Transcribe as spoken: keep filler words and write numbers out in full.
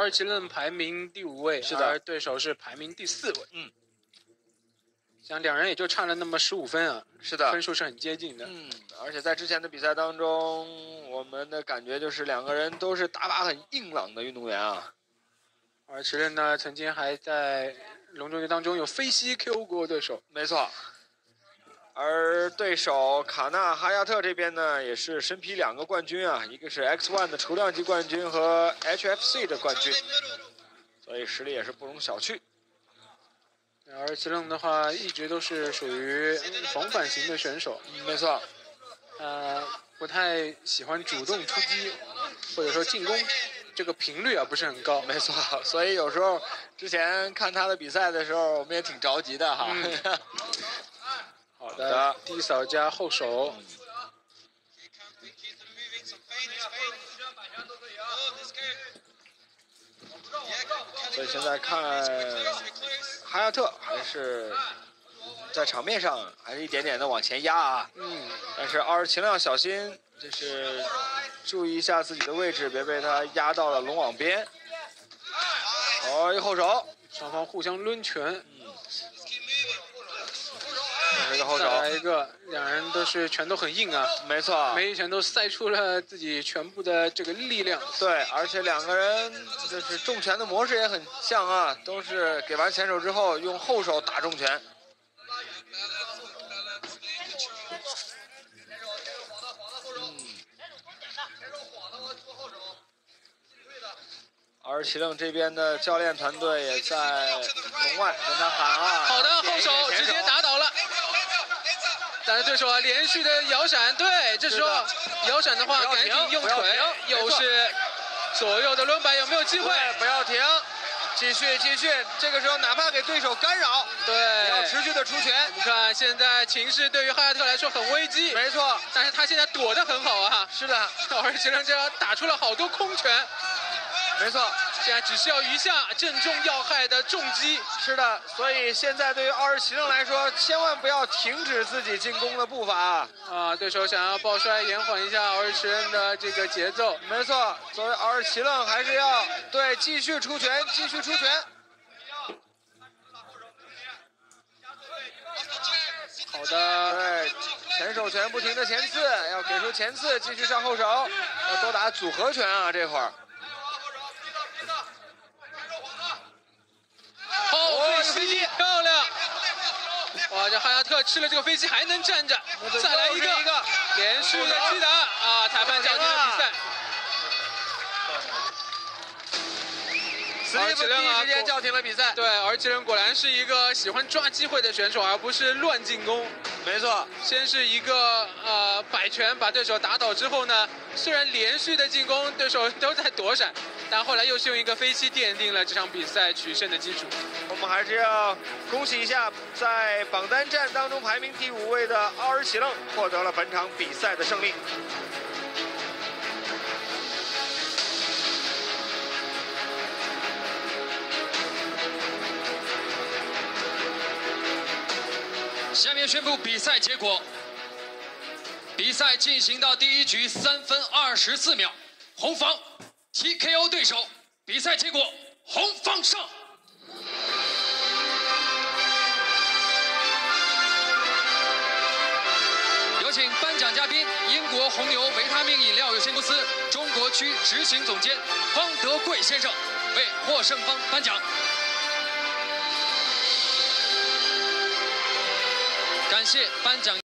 尔奇楞排名第五位， 是的， 而对手是排名第四位。 嗯， 像两人也就差了那么十五分啊。 是的， 分数是很接近的。 嗯，而且在之前的比赛当中，我们的感觉就是两个人都是打法很硬朗的运动员啊。 尔奇楞呢，曾经还在龙舟队当中有飞膝 K O 过对手。 没错。而对手卡纳哈亚特这边呢，也是身披两个冠军啊，一个是 X 一 的雏量级冠军和 H F C 的冠军，所以实力也是不容小觑。 而奇楞的话，一直都是属于防反型的选手。 嗯，没错。 呃，不太喜欢主动出击，或者说进攻这个频率啊不是很高。 没错，所以有时候之前看他的比赛的时候，我们也挺着急的哈。 嗯好的，低扫加后手。 所以现在看哈亚特还是在场面上还是一点点的往前压啊。 嗯。 但是奥尔齐亮小心，就是注意一下自己的位置，别被他压到了龙网边。哦，一后手， 双方互相抡拳。嗯。 一个后手， 再来一个，两人都是拳头很硬啊。 没错， 每一拳都塞出了自己全部的这个力量。 对，而且两个人就是重拳的模式也很像啊，都是给完前手之后用后手打重拳。而奇楞这边的教练团队也在笼外跟他喊啊， 好的后手直接打倒了。但是对手啊连续的摇闪，对，这时候摇闪的话赶紧用腿，又是左右的轮摆，有没有机会？ 不要停，继续继续，这个时候哪怕给对手干扰， 对， 要持续的出拳。 你看现在情势对于哈亚特来说很危机， 没错， 但是他现在躲得很好啊。 是的， 而且这样打出了好多空拳。 没错， 现在只需要一下正中要害的重击。 是的，所以现在对于奥尔齐楞来说，千万不要停止自己进攻的步伐啊！ 啊，对手想要抱摔延缓一下奥尔齐楞的这个节奏。 没错，作为奥尔齐楞还是要对继续出拳，继续出拳。 好的， 对，前手拳不停的前刺，要给出前刺，继续上后手，要多打组合拳啊！这会儿。 好，飞膝漂亮！哇，这哈亚特吃了这个飞膝还能站着，再来一个， 一个连续的击打啊！裁判叫停了比赛。 斯蒂夫第一时间叫停了比赛。 对，而且人果然是一个喜欢抓机会的选手，而不是乱进攻。 没错， 先是一个呃摆拳把对手打倒之后呢，虽然连续的进攻对手都在躲闪，但后来又是用一个飞膝奠定了这场比赛取胜的基础。 我们还是要恭喜一下，在榜单战当中排名第五位的奥尔齐楞获得了本场比赛的胜利。 下面宣布比赛结果。比赛进行到第一局三分二十四秒，红方 T K O 对手。比赛结果，红方胜。有请颁奖嘉宾英国红牛维他命饮料有限公司中国区执行总监方德贵先生为获胜方颁奖。感谢颁奖。